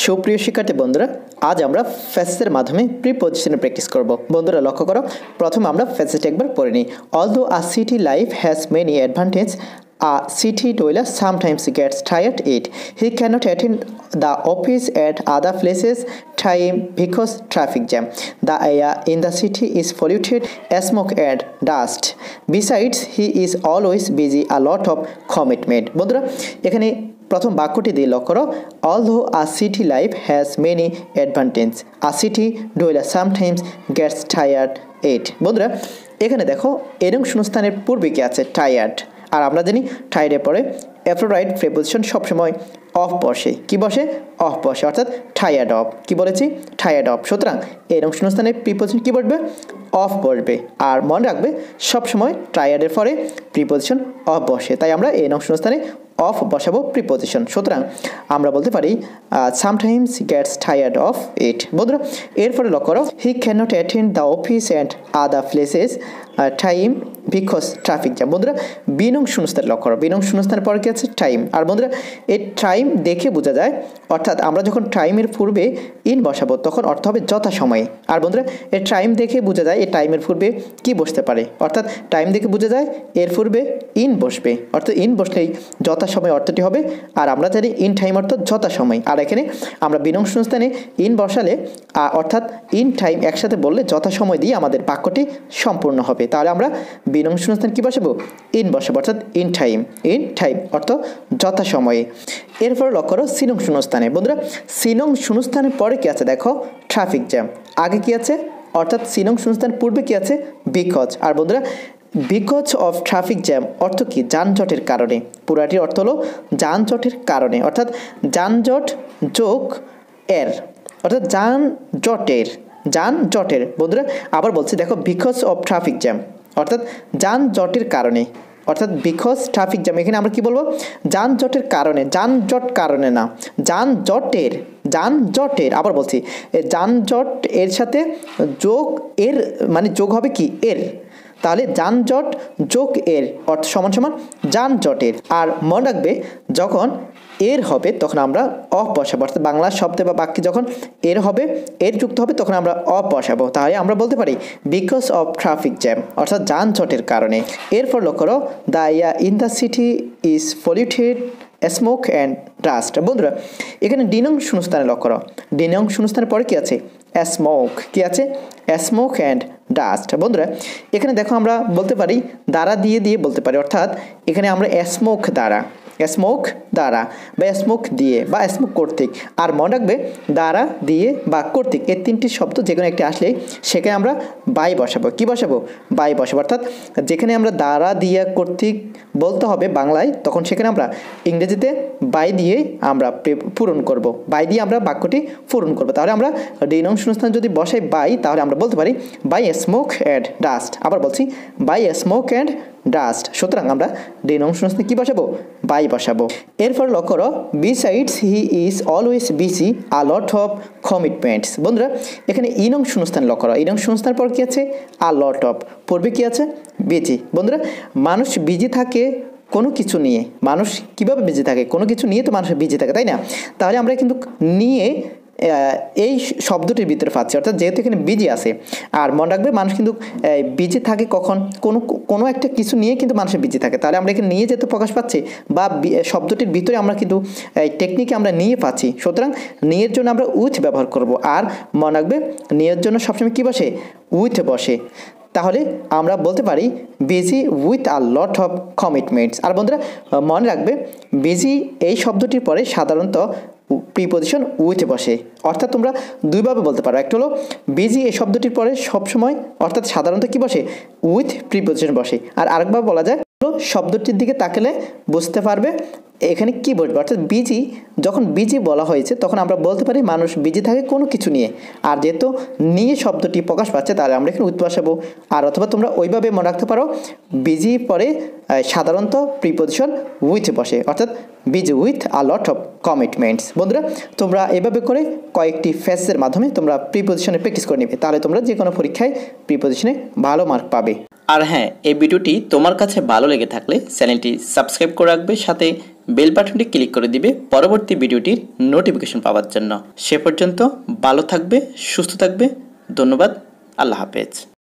সুপ্রিয় শিক্ষার্থী বন্ধুরা, আজ আমরা ফেসের মাধ্যমে প্রিপজিশনে প্র্যাকটিস করব। বন্ধুরা লক্ষ্য করো, প্রথমে আমরা ফেসেসটা একবার পড়ে নিই। Although a city life has many advantage, a city dweller sometimes gets tired it. He cannot attend the office at other places time because traffic jam. The air in the city is polluted, smoke and dust. Besides, he is always busy, a lot of commitment. বন্ধুরা এখানে প্রথম বাক্যটি দিয়ে লক্ষ্য করো, although a city life has many advantage, a city dweller sometimes gets tired it. বন্ধুরা এখানে দেখো এরকম শূন্যস্থানের পূর্বে কি আছে? টায়ার্ড। আর আমরা জানি টায়ার্ডের পরে অ্যাপ্রোপ্রিয়েট প্রিপোজিশন সবসময় অফ বসে। কি বসে? অফ বসে, অর্থাৎ টায়ার্ড অফ। কি বলেছি? Tired of. সুতরাং এরকম শূন্যস্থানে প্রিপোজিশন কি বসবে? অফ বসবে। আর মনে রাখবে সবসময় টায়ার্ডের পরে প্রিপোজিশন অফ বসে, তাই আমরা এরকম শূন্যস্থানে অফ বসাবো প্রিপোজিশন। সুতরাং আমরা বলতে পারি sometimes gets tired of it. বন্ধুরা এরপরে লক্ষ্য করো, he can't attend the office and other places time because traffic jam. বন্ধুরা বিনং শূন্যস্থান লক্ষ্য করো, বিনং শূন্যস্থানের পরে কি আছে? টাইম। আর বন্ধুরা এই টাইম দেখে বোঝা যায়, অর্থাৎ আমরা যখন টাইমের পূর্বে ইন বসাবো তখন অর্থ হবে যথাসময়ে। আর বন্ধুরা এই টাইম দেখে বোঝা যায় এই টাইমের পূর্বে কি বসতে পারে, অর্থাৎ টাইম দেখে বোঝা যায় এর পূর্বে ইন বসবে, অর্থাৎ ইন বসলেই যথাসময় অর্থটি হবে। আর আমরা জানি ইন টাইম অর্থ যথাসময়। আর এখানে আমরা বিনং শূন্যস্থানে ইন বসালে অর্থাৎ ইন টাইম একসাথে বললে যথাসময় দিয়ে আমাদের বাক্যটি সম্পূর্ণ হবে। তাহলে আমরা বিনং শূন্যস্থান কি বসাবো? ইন বসাবো, অর্থাৎ ইন টাইম। ইন টাইম অর্থ যথাসময়ে। এরপর লক্ষ্য করো সিনং শূন্যস্থানে। বন্ধুরা সিনং শূন্যস্থানের পরে কি আছে? দেখো ট্রাফিক জ্যাম। আগে কি আছে? অর্থাৎ সিনং শূন্যস্থান পূর্বে কি আছে? বিকজ। আর বন্ধুরা বিকজ অফ ট্রাফিক জ্যাম অর্থ কি? যানজটের কারণে। পুরাটির অর্থ হলো যানজটের কারণে, অর্থাৎ যানজট যোগ এর, অর্থাৎ যানজটের। বন্ধুরা আবার বলছি, দেখো বিকজ অফ ট্রাফিক জ্যাম অর্থাৎ যানজটের কারণে, অর্থাৎ বিকজ ট্রাফিক জ্যাম। এখানে আমরা কি বলবো? যানজটের কারণে, যানজট কারণে না, যানজটের। আবার বলছি যানজট এর সাথে যোগ এর, মানে যোগ হবে কি? এর। তাহলে যানজট যোগ এর অর্থ সমান সমান যানজটের। আর মনে রাখবে যখন এর হবে তখন আমরা অফ বসাবো, অর্থাৎ বাংলা শব্দে বা বাক্যে যখন এর হবে, এর যুক্ত হবে তখন আমরা অফ বসাবো। তাহলে আমরা বলতে পারি বিকজ অফ ট্রাফিক জ্যাম, অর্থাৎ যানজটের কারণে। এরপর লক্ষ্য করো, the air in the city is polluted, smoke and dust. বন্ধুরা এখানে ডিনং শূন্যস্থানে লক্ষ্য করো, ডিনং শূন্যস্থানের পরে কি আছে? স্মোক। কি আছে? Smoke and dust. বন্ধুরা এখানে দেখো আমরা বলতে পারি দ্বারা দিয়ে বলতে পারি, অর্থাৎ এখানে আমরা স্মোক দ্বারা বা স্মোক দিয়ে বা স্মোক কর্তৃক। আর মনে রাখবে দ্বারা দিয়ে বা কর্তৃক এই তিনটি শব্দ যে কোনো একটি আসলেই সেখানে আমরা বাই বসাবো। কি বসাবো? বাই বসাবো। অর্থাৎ যেখানে আমরা দ্বারা দিয়ে কর্তৃক বলতে হবে বাংলায়, তখন সেখানে আমরা ইংরেজিতে বাই দিয়ে আমরা পূরণ করব, বাই দিয়ে আমরা বাক্যটি পূরণ করব। তাহলে আমরা ডিনং শূন্যস্থান যদি বসাই বাই, তাহলে আমরা বলতে পারি বাই স্মোক অ্যান্ড ডাস্ট। আবার বলছি বাই স্মোক অ্যান্ড ডাস্ট। সুতরাং আমরা ডিনং শূন্যস্থানে কি বসাবো? বাই বসাবো। এরপর লক্ষ্য করো, besides he is always busy, a lot of commitments. বন্ধুরা এখানে ইনং শূন্যস্থান লক্ষ্য করো, ইনং শূন্যস্থান পর কি আছে? A lot of. পূর্বে কি আছে? বিজি। বন্ধুরা মানুষ বিজি থাকে কোনো কিছু নিয়ে। মানুষ কিভাবে বিজি থাকে? কোনো কিছু নিয়ে তো মানুষ বিজি থাকে, তাই না? তাহলে আমরা কিন্তু নিয়ে এই শব্দটির ভিতরে পাচ্ছি, অর্থাৎ যেহেতু এখানে বিজি আছে। আর মনে রাখবে মানুষ কিন্তু বিজি থাকে কখন? কোনো একটা কিছু নিয়ে কিন্তু মানুষের বিজি থাকে। তাহলে আমরা এখানে নিয়ে যেহেতু প্রকাশ পাচ্ছি বা শব্দটির ভিতরে আমরা কিন্তু টেকনিকে আমরা নিয়ে পাচ্ছি, সুতরাং নিয়ের জন্য আমরা উইথ ব্যবহার করব। আর মনে রাখবে নিয়ের জন্য সবসময় কী বসে? উইথ বসে। তাহলে আমরা বলতে পারি busy with a lot of commitments. আর বন্ধুরা মনে রাখবে বিজি এই শব্দটির পরে সাধারণত প্রিপোজিশন উইথ বসে, অর্থাৎ তোমরা দুইভাবে বলতে পারো। একটা হলো বিজি এই শব্দটির পরে সবসময় অর্থাৎ সাধারণত কি বসে? উইথ প্রিপোজিশন বসে। আর আরেকভাবে বলা যায় শব্দটির দিকে তাকালে বুঝতে পারবে এখানে কি বসবে, অর্থাৎ বিজি। যখন বিজি বলা হয়েছে তখন আমরা বলতে পারি মানুষ বিজি থাকে কোনো কিছু নিয়ে। আর যেহেতু নিয়ে শব্দটি প্রকাশ পাচ্ছে তাহলে আমরা এখানে উইথ বসাবো। আর অথবা তোমরা ওইভাবে মনে রাখতে পারো বিজি পরে সাধারণত প্রিপোজিশন উইথ বসে, অর্থাৎ busy with a lot of commitments. বন্ধুরা তোমরা এভাবে করে কয়েকটি ফেসের মাধ্যমে তোমরা প্রিপোজিশনে প্র্যাকটিস করে নেবে, তাহলে তোমরা যে কোনো পরীক্ষায় প্রিপোজিশনে ভালো মার্ক পাবে। আর হ্যাঁ, এই ভিডিওটি তোমার কাছে ভালো লেগে থাকলে চ্যানেলটি সাবস্ক্রাইব করে রাখবে, সাথে বেল বাটনটি ক্লিক করে দিবে পরবর্তী ভিডিওটির নোটিফিকেশন পাওয়ার জন্য। সে পর্যন্ত ভালো থাকবে, সুস্থ থাকবে। ধন্যবাদ। আল্লাহ হাফেজ।